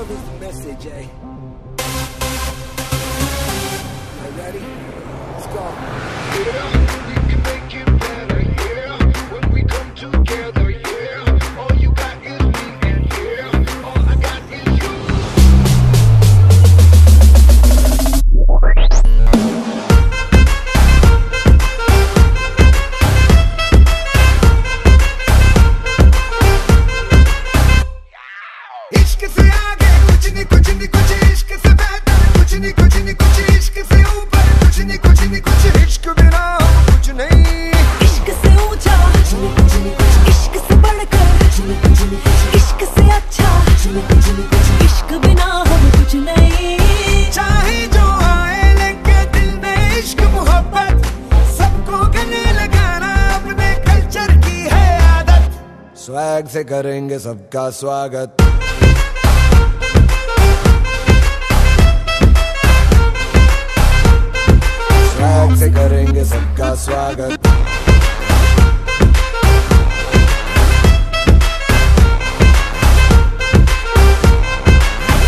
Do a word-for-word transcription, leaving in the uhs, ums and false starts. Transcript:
love is the message, eh? You ready? Let's go. Yeah, we can make it better, yeah. When we come together, yeah. All you got is me, and yeah, all I got is you. इश्क से आगे कुछ नहीं कुछ नहीं कुछ इश्क से बेहतर कुछ नहीं कुछ नहीं कुछ इश्क से ऊपर कुछ नहीं कुछ नहीं कुछ इश्क बिना कुछ नहीं इश्क से ऊंचा कुछ नहीं कुछ नहीं कुछ इश्क से बढ़कर कुछ नहीं कुछ नहीं कुछ इश्क से अच्छा कुछ नहीं कुछ नहीं कुछ इश्क बिना हम कुछ नहीं चाहे जो आए लेके दिल में इश्क मोहब्बत सबको गले लगाना अपने कल्चर की है आदत स्वैग से करेंगे सबका स्वागत स्वैग से करेंगे सबका स्वागत